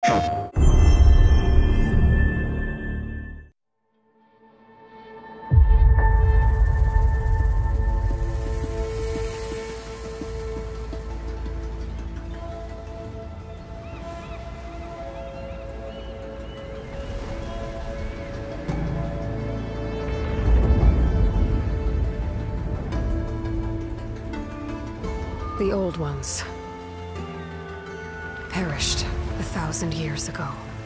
The Old Ones perished 1,000 years ago.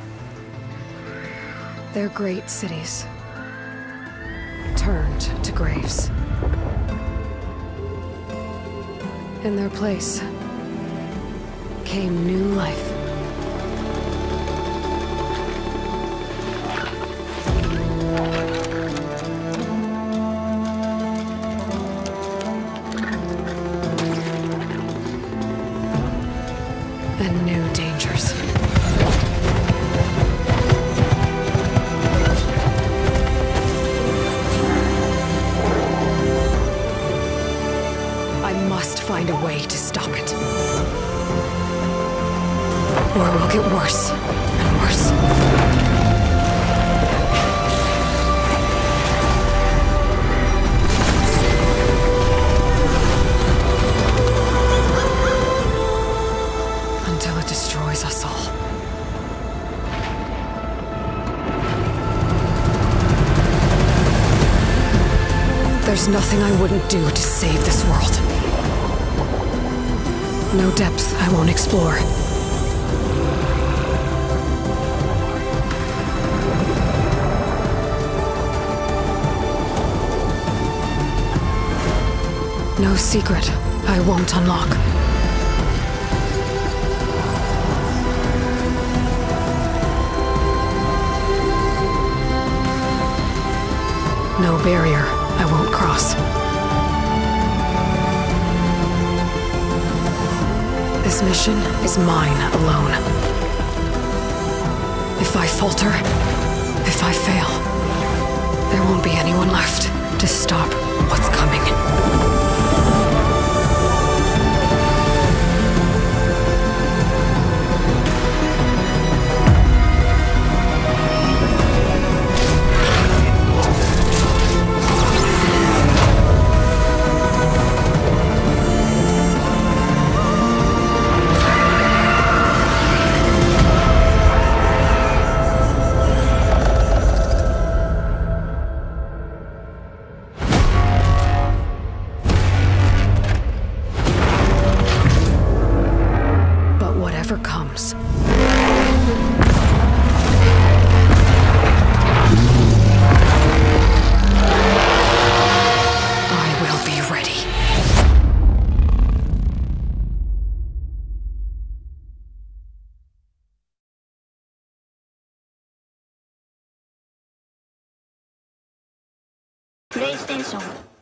Their great cities turned to graves. In their place came new life. And new dangers. I must find a way to stop it. Or it will get worse and worse. Until it destroys us all. There's nothing I wouldn't do to save this world. No depth I won't explore. No secret I won't unlock. No barrier I won't cross. This mission is mine alone. If I falter, if I fail, there won't be anyone left to stop what's coming. Whatever comes. I will be ready. PlayStation